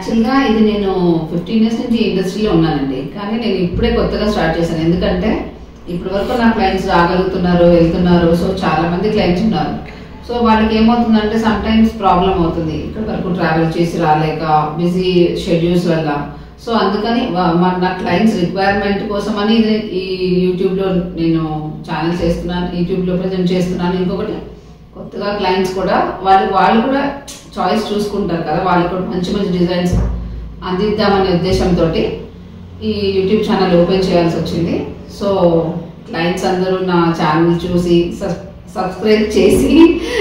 యాక్చువల్గా ఇది నేను 15 years నుంచి ఇండస్ట్రీలో ఉన్నానండి. కానీ నేను ఇప్పుడే కొత్తగా స్టార్ట్ చేశాను. ఎందుకంటే ఇప్పటి వరకు నా క్లయింట్స్ రాగలుగుతున్నారు, వెళ్తున్నారు. సో చాలా మంది క్లయింట్స్ ఉన్నారు. సో వాళ్ళకి ఏమవుతుందంటే సమ్ టైమ్స్ ప్రాబ్లం అవుతుంది, ఇక్కడ వరకు ట్రావెల్ చేసి రాలేక, బిజీ షెడ్యూల్స్ వల్ల. సో అందుకని నా క్లయింట్స్ రిక్వైర్మెంట్ కోసం అని ఈ యూట్యూబ్లో నేను ఛానల్ చేస్తున్నాను, యూట్యూబ్లో ప్రజెంట్ చేస్తున్నాను. ఇంకొకటి కొత్తగా క్లయింట్స్ కూడా వాళ్ళు కూడా చాయిస్ చూసుకుంటారు కదా, వాళ్ళు కూడా మంచి మంచి డిజైన్స్ అందిద్దామనే ఉద్దేశంతో ఈ యూట్యూబ్ ఛానల్ ఓపెన్ చేయాల్సి వచ్చింది. సో క్లయింట్స్ అందరూ నా ఛానల్ చూసి సబ్స్క్రైబ్ చేసి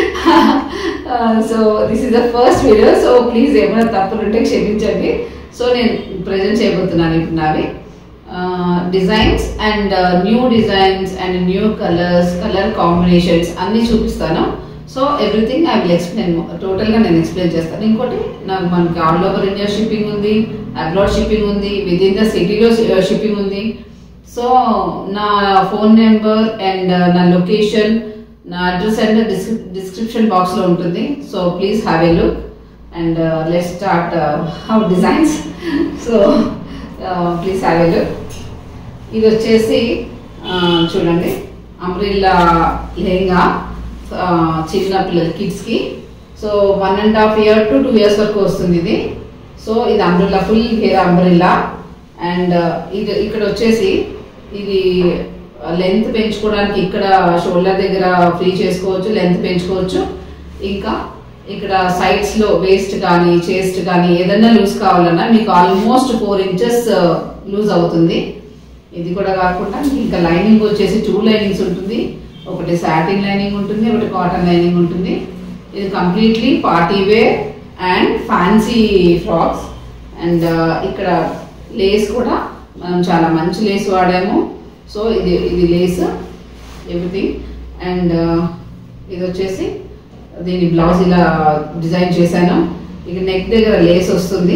so this is the first video. So please ఏమైనా తప్పులు ఉంటే క్షమించండి. సో నేను ప్రజెంట్ చేయబోతున్నాను ఇప్పుడు నావి designs and new designs and new colour combinations అన్నీ చూపిస్తాను. So everything I will explain, టోటల్గా నేను ఎక్స్ప్లెయిన్ చేస్తాను. ఇంకోటి నాకు మనకి ఆల్ ఓవర్ ఇండియా షిప్పింగ్ ఉంది, అబ్రాడ్ షిప్పింగ్ ఉంది, విత్ ఇన్ ద సిటీలో షిప్పింగ్ ఉంది. సో నా ఫోన్ నెంబర్ అండ్ నా లొకేషన్, నా అడ్రస్ అండ్ డిస్క్రిప్షన్ బాక్స్లో ఉంటుంది. So please have a look and let's start our designs. So please have a look. ఇది వచ్చేసి చూడండి, అంబ్రిల్లా లెహంగా చిన్న పిల్లలు కిడ్స్కి. సో 1.5 years to 2 years వరకు వస్తుంది ఇది. సో ఇది umbrella, full hair umbrella. And ఇది ఇక్కడ వచ్చేసి ఇది లెంత్ పెంచుకోవడానికి ఇక్కడ షోల్డర్ దగ్గర ఫ్రీ చేసుకోవచ్చు, లెంత్ పెంచుకోవచ్చు. ఇంకా ఇక్కడ సైడ్స్లో వేస్ట్ కానీ చెస్ట్ కానీ ఏదైనా లూజ్ కావాలన్నా మీకు ఆల్మోస్ట్ 4 inches లూజ్ అవుతుంది. ఇది కూడా కాకుండా ఇంకా లైనింగ్ వచ్చేసి 2 లైనింగ్స్ ఉంటుంది. ఒకటి సాటిన్ లైనింగ్ ఉంటుంది, ఒకటి కాటన్ లైనింగ్ ఉంటుంది. ఇది completely party wear and fancy frocks. And ఇక్కడ లేస్ కూడా మనం చాలా మంచి లేస్ వాడాము. సో ఇది లేస్ ఎవ్రీథింగ్. అండ్ ఇది వచ్చేసి దీని బ్లౌజ్ ఇలా డిజైన్ చేశాను. ఇక నెక్ దగ్గర లేస్ వస్తుంది,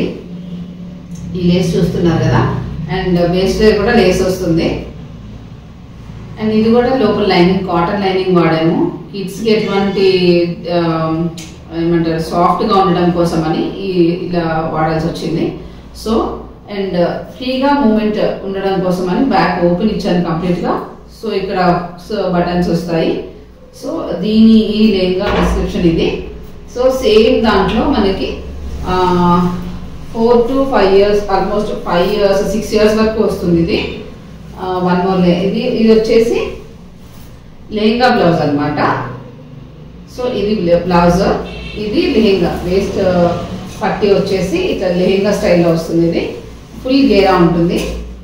ఈ లేస్ చూస్తున్నారు కదా. అండ్ వేస్ట్ దగ్గర కూడా లేస్ వస్తుంది. అండ్ ఇది కూడా లోపల లైనింగ్ కాటన్ లైనింగ్ వాడాము. కిడ్స్కి ఎటువంటి ఏమంటారు సాఫ్ట్గా ఉండడం కోసం అని ఇలా వాడాల్సి వచ్చింది. సో అండ్ ఫ్రీగా మూమెంట్ ఉండడం కోసం అని బ్యాక్ ఓపెన్ ఇచ్చాను కంప్లీట్గా. సో ఇక్కడ బటన్స్ వస్తాయి. సో ఈ లెహంగా డిస్క్రిప్షన్ ఇది. సో సేమ్ దాంట్లో మనకి 4 to 5 years, almost 5 years 6 years వరకు వస్తుంది ఇది. వన్ మోర్ ఇది వచ్చేసి లెహంగా బ్లౌజ్ అనమాట. సో ఇది బ్లౌజ్, ఇది లెహంగా వేస్ట్ పట్టి వచ్చేసి ఇట్లా లెహంగా స్టైల్లో వస్తుంది. ఇది ఫుల్ గేరా ఉంటుంది,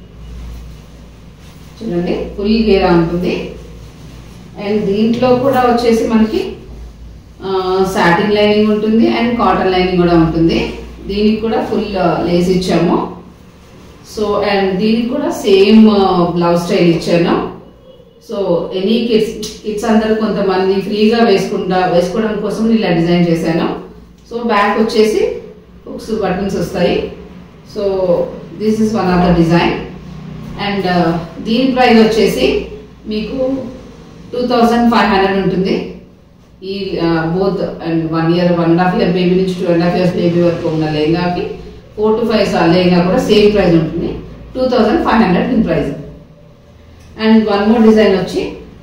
చూడండి ఫుల్ గేరా ఉంటుంది. అండ్ దీంట్లో కూడా వచ్చేసి మనకి సాటిన్ లైనింగ్ ఉంటుంది అండ్ కాటన్ లైనింగ్ కూడా ఉంటుంది. దీనికి కూడా ఫుల్ లేస్ ఇచ్చాము. సో అండ్ దీనికి కూడా సేమ్ బ్లౌజ్ స్టైల్ ఇచ్చాను. సో ఎనీ కిడ్స్ అందరూ కొంతమంది ఫ్రీగా వేసుకోవడం కోసం ఇలా డిజైన్ చేశాను. సో బ్యాక్ వచ్చేసి హుక్స్ బటన్స్ వస్తాయి. So this is one of the design. And దీని ప్రైస్ వచ్చేసి మీకు 2500 ఉంటుంది. ఈ both and 1 year 1.5 year baby నుంచి 2.5 years బేబీ వరకు ఉన్న లెహంగాకి 4 to 5 లెహంగా కూడా సేమ్ ప్రైస్ ఉంటుంది, 2500 దీని price. And one more design వచ్చి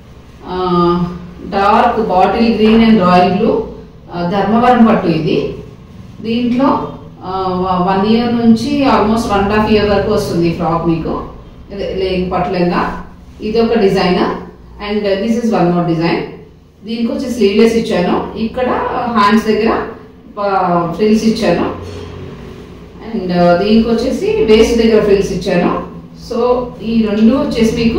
dark bottle green and royal blue Dharmavaram పట్టు. ఇది దీంట్లో 1 year నుంచి ఆల్మోస్ట్ 1.5 year వరకు వస్తుంది ఫ్రాక్ మీకు పట్టు లెహంగా. ఇది ఒక design. And this is one more design. దీనికి వచ్చి స్లీవ్లెస్ ఇచ్చాను, ఇక్కడ హ్యాండ్స్ దగ్గర ఫ్రిల్స్ ఇచ్చాను. అండ్ దీనికి వచ్చేసి వేస్ట్ దగ్గర ఫ్రిల్స్ ఇచ్చాను. సో ఈ రెండు వచ్చేసి మీకు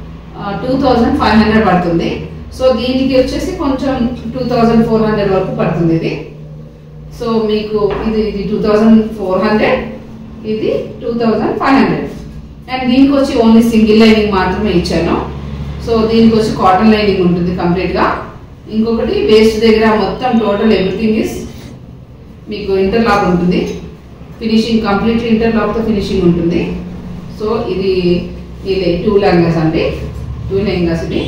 2500 పడుతుంది. సో దీనికి వచ్చేసి కొంచెం 2400 వరకు పడుతుంది ఇది. సో మీకు ఇది 2400, ఇది 2500. అండ్ దీనికి వచ్చి ఓన్లీ సింగిల్ లైనింగ్ మాత్రమే ఇచ్చాను. సో దీనికి వచ్చి కాటన్ లైనింగ్ ఉంటుంది కంప్లీట్గా. ఇంకొకటి వేస్ట్ దగ్గర మొత్తం టోటల్ ఎవ్రీథింగ్ ఇస్ మీకు ఇంటర్లాక్ ఉంటుంది, ఫినిషింగ్ కంప్లీట్లీ ఇంటర్లాక్తో ఫినిషింగ్ ఉంటుంది. సో ఇది 2 లెహంగాస్ అండి, 2 లెహంగాస్ ఇవి.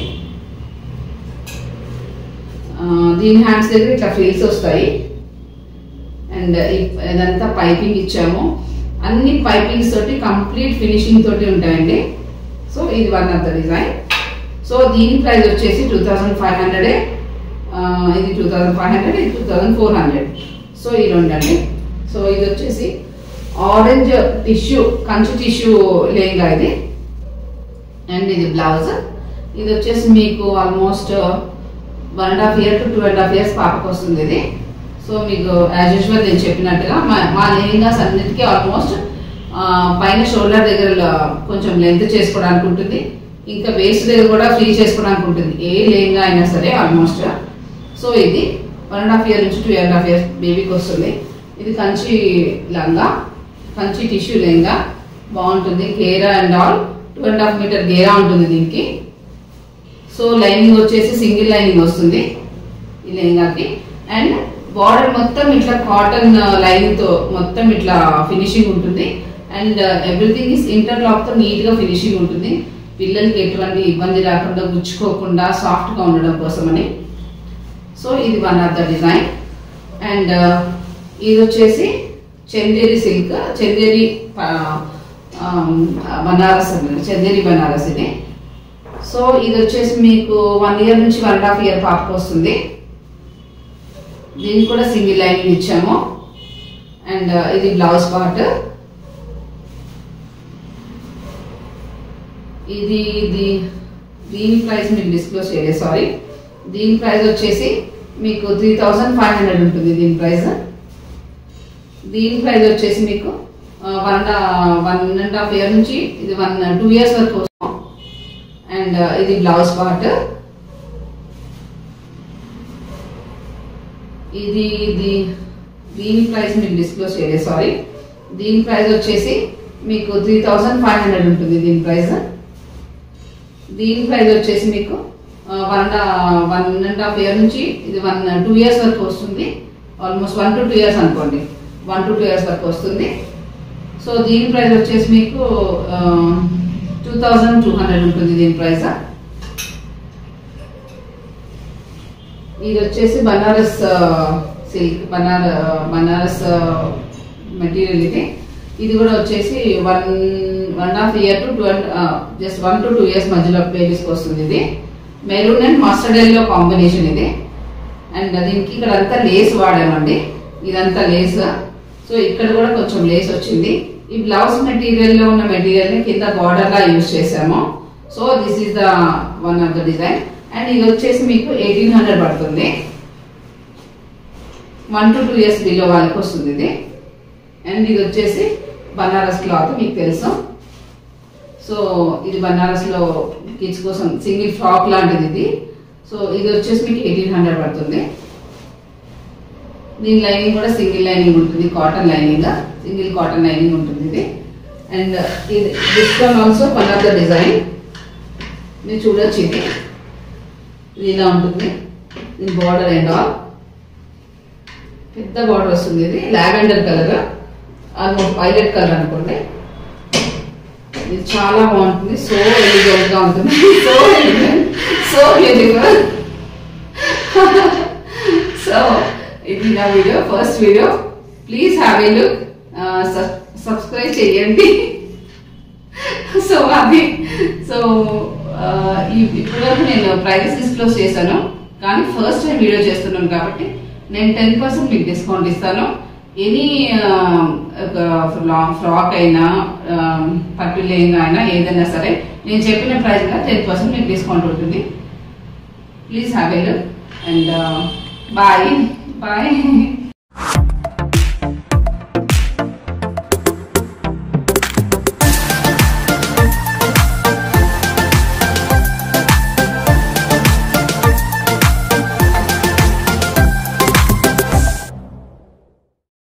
దీని హ్యాండ్స్ దగ్గర ఇట్లా ఫ్రిల్స్ వస్తాయి. అండ్ ఇదంతా పైపింగ్ ఇచ్చాము. అన్ని పైపింగ్స్ తోటి కంప్లీట్ ఫినిషింగ్ తోటి ఉంటాయండి. సో ఇది one of the design. So దీని ప్రైస్ వచ్చేసి 2500, ఇది 2500, ఇది 2400. సో ఈ రెండు అండి. సో ఇది వచ్చేసి ఆరెంజ్ టిష్యూ, కంచు టిష్యూ లేంగా ఇది. అండ్ ఇది బ్లౌజ్. ఇది వచ్చేసి మీకు ఆల్మోస్ట్ 1.5 years to 2.5 years పాపకు వస్తుంది ఇది. సో మీకు యాజ్ యూజువల్ నేను చెప్పినట్టుగా మా లెహంగాస్ అన్నిటికీ ఆల్మోస్ట్ పైన షోల్డర్ దగ్గర కొంచెం లెంత్ చేసుకోవడానికి ఉంటుంది, ఇంకా వేస్ట్ దగ్గర కూడా ఫ్రీ చేసుకోవడానికి ఉంటుంది, ఏ లెహంగా అయినా సరే ఆల్మోస్ట్. సో ఇది 1.5 years నుంచి 2.5 years బేబీకి వస్తుంది. ఇది కంచి లంగా, కంచి టిష్యూ లెహంగా బాగుంటుంది. గేరా అండ్ ఆల్ 2.5 meter గేరా ఉంటుంది దీనికి. సో లైనింగ్ వచ్చేసి సింగిల్ లైనింగ్ వస్తుంది ఈ లెహంగాకి. అండ్ బార్డర్ మొత్తం ఇట్లా కాటన్ లైనింగ్ తో మొత్తం ఇట్లా ఫినిషింగ్ ఉంటుంది. అండ్ ఎవ్రీథింగ్ ఇస్ ఇంటర్లాక్ తో నీట్ గా ఫినిషింగ్ ఉంటుంది. పిల్లలకి ఎటువంటి ఇబ్బంది రాకుండా, గుచ్చుకోకుండా సాఫ్ట్ గా ఉండడం కోసమని. సో ఇది one of the design. And ఇది వచ్చేసి చందేరి సిల్క్, చందేరి బనారస్ అండి, చందేరి బనారస్ ఇది. సో ఇది వచ్చేసి మీకు 1 year నుంచి 1.5 year పాపకు వస్తుంది. దీనికి కూడా సింగిల్ లైనింగ్ ఇచ్చాము. అండ్ ఇది బ్లౌజ్ పార్ట్. ఇది దీని ప్రైస్ మీకు డిస్క్లోజ్ చేయలేదు, సారీ. దీని ప్రైస్ వచ్చేసి మీకు 3500 ఉంటుంది దీని ప్రైస్. దీని ప్రైస్ వచ్చేసి మీకు 1.5 year నుంచి ఇది 2 years వరకు వస్తుంది. అండ్ ఇది బ్లౌజ్ పార్ట్. ఇది దీని ప్రైస్ మీకు డిస్క్లోజ్ చేయలేదు, సారీ. దీని ప్రైస్ వచ్చేసి మీకు 3500 ఉంటుంది దీని ప్రైస్. దీని ప్రైస్ వచ్చేసి మీకు 1.5 year నుంచి ఇది 2 years వరకు వస్తుంది. ఆల్మోస్ట్ 1 to 2 years అనుకోండి, 1 to 2 years వరకు వస్తుంది. సో దీని ప్రైస్ వచ్చేసి మీకు 2200 ఉంటుంది దీని ప్రైస్. ఇది వచ్చేసి బనారస్ సిల్క్, బనారస్ మెటీరియల్ ఇది. ఇది కూడా వచ్చేసి 1.5 year to 1 to 2 years మధ్యలో బేబీస్కి వస్తుంది. ఇది maroon and mustard yellow combination ఇది. అండ్ దీనికి ఇక్కడ అంతా లేస్ వాడామండి, ఇదంతా లేస్. సో ఇక్కడ కూడా కొంచెం లేస్ వచ్చింది. ఈ బ్లౌజ్ మెటీరియల్ లో ఉన్న మెటీరియల్ ని కింద బార్డర్ లా యూజ్ చేసాము. So this is the one of the design. And ఇది వచ్చేసి మీకు 1800 పడుతుంది. 1 to 2 years బిలో వాళ్ళకి వస్తుంది ఇది. అండ్ ఇది వచ్చేసి బనారస్ క్లాత్, మీకు తెలుసు. సో ఇది బనారస్ లో కిడ్స్ కోసం సింగిల్ ఫ్రాక్ లాంటిది ఇది. సో ఇది వచ్చేసి మీకు 1800 పడుతుంది. దీని లైనింగ్ కూడా సింగిల్ లైనింగ్ ఉంటుంది, cotton lining, single cotton lining ఉంటుంది ఇది. అండ్ ఇది this one also one of the design. మీరు చూడొచ్చు, ఇది ఇలా ఉంటుంది. దీని బార్డర్ అండ్ ఆల్ పెద్ద బార్డర్ వస్తుంది. ఇది lavender colour, almost violet colour అనుకోండి. ఇది చాలా బాగుంటుంది. సో ఎలిగెంట్ గా ఉంటుంది, so elegant, so beautiful. So ఇది నా video, first video. Please have a look, subscribe చేయండి. సో అది ఇప్పటివరకు నేను ప్రైజెస్ డిస్క్లోజ్ చేశాను, కానీ ఫస్ట్ టైం వీడియో చేస్తున్నాను కాబట్టి నేను 10% మీకు డిస్కౌంట్ ఇస్తాను. ఎనీ ఫ్రాక్ అయినా పట్టు లెహంగా అయినా ఏదైనా సరే నేను చెప్పిన ప్రైస్ గా 10% మీకు డిస్కౌంట్ ఉంటుంది. Please have a look and bye.